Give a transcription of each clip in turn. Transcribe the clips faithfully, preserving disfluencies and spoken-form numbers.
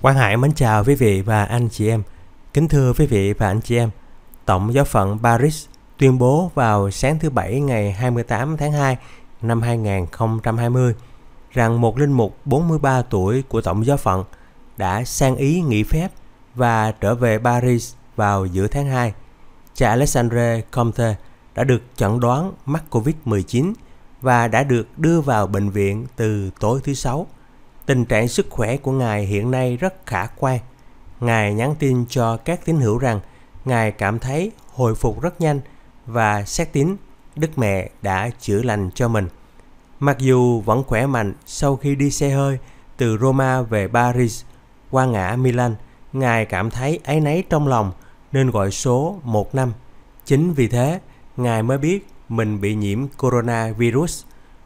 Quang Hải mến chào quý vị và anh chị em. Kính thưa quý vị và anh chị em, Tổng giáo phận Paris tuyên bố vào sáng thứ Bảy ngày hai mươi tám tháng hai năm hai nghìn không trăm hai mươi rằng một linh mục bốn mươi ba tuổi của Tổng giáo phận đã sang ý nghỉ phép và trở về Paris vào giữa tháng hai. Cha Alexandre Comte đã được chẩn đoán mắc covid mười chín và đã được đưa vào bệnh viện từ tối thứ Sáu. Tình trạng sức khỏe của Ngài hiện nay rất khả quan. Ngài nhắn tin cho các tín hữu rằng Ngài cảm thấy hồi phục rất nhanh và xét tín Đức Mẹ đã chữa lành cho mình. Mặc dù vẫn khỏe mạnh sau khi đi xe hơi từ Roma về Paris qua ngã Milan, Ngài cảm thấy áy náy trong lòng nên gọi số một năm. Chính vì thế, Ngài mới biết mình bị nhiễm coronavirus.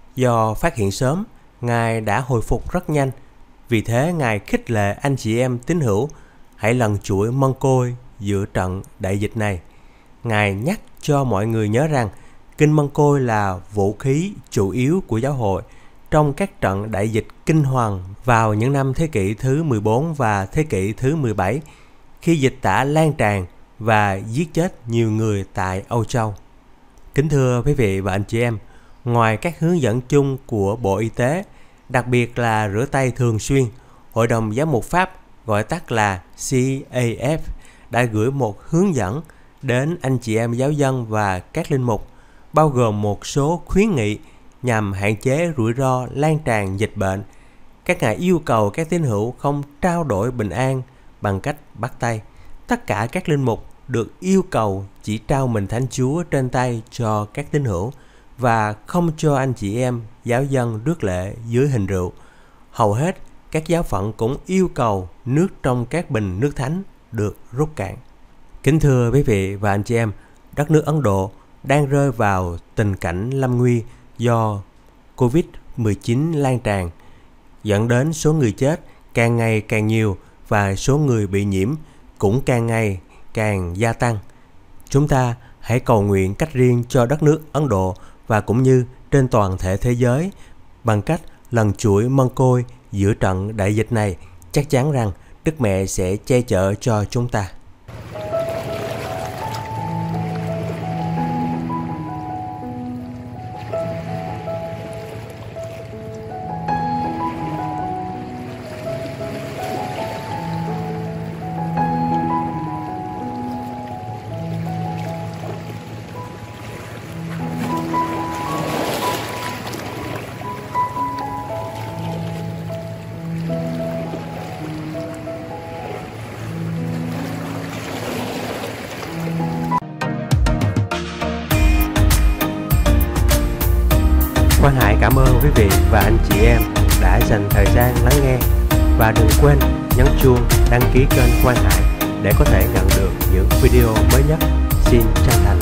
Do phát hiện sớm, Ngài đã hồi phục rất nhanh. Vì thế, Ngài khích lệ anh chị em tín hữu hãy lần chuỗi mân côi giữa trận đại dịch này. Ngài nhắc cho mọi người nhớ rằng Kinh Mân Côi là vũ khí chủ yếu của giáo hội trong các trận đại dịch kinh hoàng vào những năm thế kỷ thứ mười bốn và thế kỷ thứ mười bảy, khi dịch tả lan tràn và giết chết nhiều người tại Âu Châu. Kính thưa quý vị và anh chị em, ngoài các hướng dẫn chung của Bộ Y tế, đặc biệt là rửa tay thường xuyên, Hội đồng Giám mục Pháp, gọi tắt là C A F, đã gửi một hướng dẫn đến anh chị em giáo dân và các linh mục, bao gồm một số khuyến nghị nhằm hạn chế rủi ro lan tràn dịch bệnh. Các ngài yêu cầu các tín hữu không trao đổi bình an bằng cách bắt tay. Tất cả các linh mục được yêu cầu chỉ trao mình Thánh Chúa trên tay cho các tín hữu và không cho anh chị em giáo dân rước lễ dưới hình rượu. Hầu hết các giáo phận cũng yêu cầu nước trong các bình nước thánh được rút cạn. Kính thưa quý vị và anh chị em, đất nước Ấn Độ đang rơi vào tình cảnh lâm nguy do covid mười chín lan tràn, dẫn đến số người chết càng ngày càng nhiều và số người bị nhiễm cũng càng ngày càng gia tăng. Chúng ta hãy cầu nguyện cách riêng cho đất nước Ấn Độ và cũng như trên toàn thể thế giới bằng cách lần chuỗi mân côi giữa trận đại dịch này. Chắc chắn rằng Đức Mẹ sẽ che chở cho chúng ta. Quang Hải cảm ơn quý vị và anh chị em đã dành thời gian lắng nghe, và đừng quên nhấn chuông đăng ký kênh Quang Hải để có thể nhận được những video mới nhất. Xin chân thành